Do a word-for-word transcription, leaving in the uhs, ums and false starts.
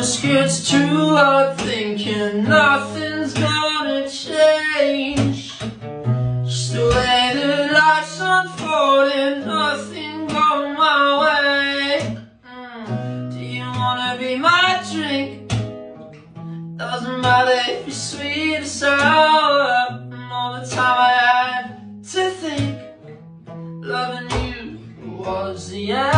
just gets too hard thinking nothing's gonna change. Just the way that life's unfolding, nothing going my way. mm. Do you wanna be my drink? Doesn't matter if you're sweet or sour. All the time I had to think loving you was the end.